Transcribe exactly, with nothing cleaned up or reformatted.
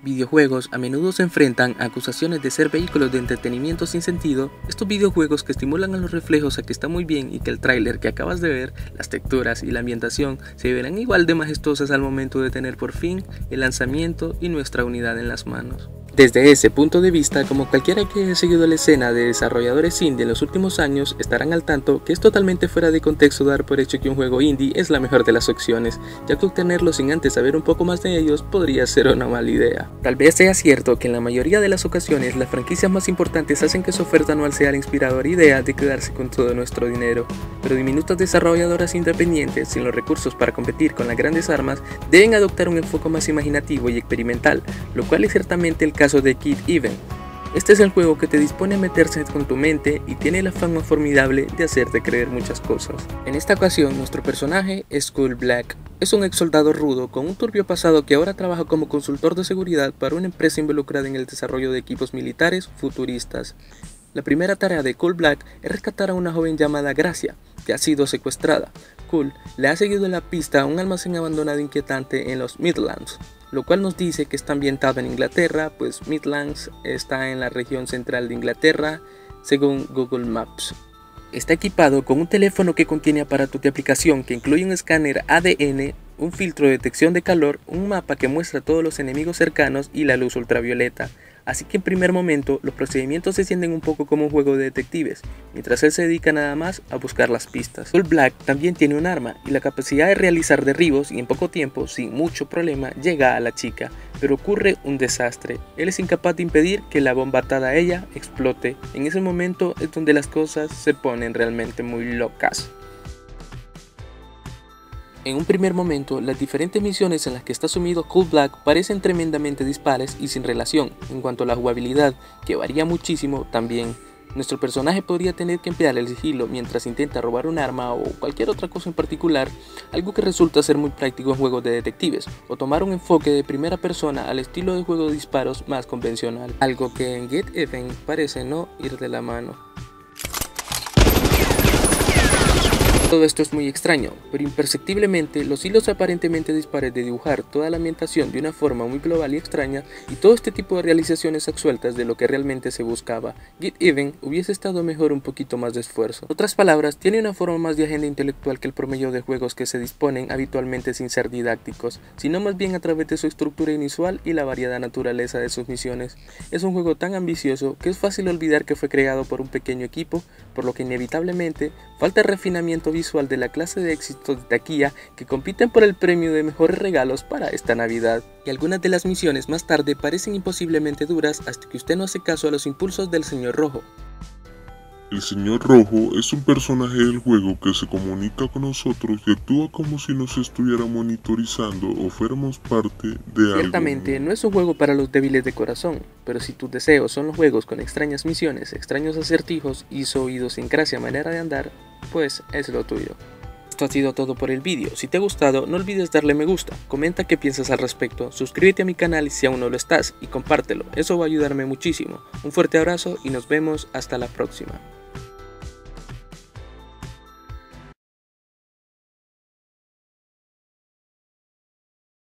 Videojuegos a menudo se enfrentan a acusaciones de ser vehículos de entretenimiento sin sentido. Estos videojuegos que estimulan a los reflejos a que está muy bien y que el tráiler que acabas de ver, las texturas y la ambientación se verán igual de majestuosas al momento de tener por fin el lanzamiento y nuestra unidad en las manos. Desde ese punto de vista, como cualquiera que haya seguido la escena de desarrolladores indie en los últimos años, estarán al tanto que es totalmente fuera de contexto dar por hecho que un juego indie es la mejor de las opciones, ya que obtenerlo sin antes saber un poco más de ellos podría ser una mala idea. Tal vez sea cierto que en la mayoría de las ocasiones las franquicias más importantes hacen que su oferta anual sea la inspiradora idea de quedarse con todo nuestro dinero, pero diminutas desarrolladoras independientes sin los recursos para competir con las grandes armas deben adoptar un enfoque más imaginativo y experimental, lo cual es ciertamente el caso caso de Get Even. Este es el juego que te dispone a meterse con tu mente y tiene la fama formidable de hacerte creer muchas cosas. En esta ocasión, nuestro personaje es Cool Black. Es un ex soldado rudo con un turbio pasado que ahora trabaja como consultor de seguridad para una empresa involucrada en el desarrollo de equipos militares futuristas. La primera tarea de Cool Black es rescatar a una joven llamada Gracia, que ha sido secuestrada. Cool le ha seguido la pista a un almacén abandonado inquietante en los Midlands, lo cual nos dice que está ambientado en Inglaterra, pues Midlands está en la región central de Inglaterra, según Google Maps. Está equipado con un teléfono que contiene aparatos de aplicación que incluye un escáner A D N, un filtro de detección de calor, un mapa que muestra todos los enemigos cercanos y la luz ultravioleta. Así que en primer momento los procedimientos se sienten un poco como un juego de detectives, mientras él se dedica nada más a buscar las pistas. Cool Black también tiene un arma y la capacidad de realizar derribos y en poco tiempo, sin mucho problema, llega a la chica, pero ocurre un desastre. Él es incapaz de impedir que la bomba atada a ella explote. En ese momento es donde las cosas se ponen realmente muy locas. En un primer momento, las diferentes misiones en las que está sumido Cool Black parecen tremendamente dispares y sin relación. En cuanto a la jugabilidad, que varía muchísimo, también. Nuestro personaje podría tener que emplear el sigilo mientras intenta robar un arma o cualquier otra cosa en particular, algo que resulta ser muy práctico en juegos de detectives, o tomar un enfoque de primera persona al estilo de juego de disparos más convencional, algo que en Get Even parece no ir de la mano. Todo esto es muy extraño, pero imperceptiblemente los hilos aparentemente dispares de dibujar toda la ambientación de una forma muy global y extraña, y todo este tipo de realizaciones absueltas de lo que realmente se buscaba. Get Even hubiese estado mejor un poquito más de esfuerzo. En otras palabras, tiene una forma más de agenda intelectual que el promedio de juegos que se disponen habitualmente sin ser didácticos, sino más bien a través de su estructura inusual y la variada naturaleza de sus misiones. Es un juego tan ambicioso que es fácil olvidar que fue creado por un pequeño equipo, por lo que inevitablemente falta refinamiento visual visual de la clase de éxitos de taquilla que compiten por el premio de mejores regalos para esta Navidad. Y algunas de las misiones más tarde parecen imposiblemente duras hasta que usted no hace caso a los impulsos del Señor Rojo. El Señor Rojo es un personaje del juego que se comunica con nosotros y actúa como si nos estuviera monitorizando o fuéramos parte de algo. Ciertamente no es un juego para los débiles de corazón, pero si tus deseos son los juegos con extrañas misiones, extraños acertijos y su idiosincrasia manera de andar, pues es lo tuyo. Esto ha sido todo por el vídeo. Si te ha gustado, no olvides darle me gusta, comenta qué piensas al respecto, suscríbete a mi canal si aún no lo estás y compártelo, eso va a ayudarme muchísimo. Un fuerte abrazo y nos vemos hasta la próxima.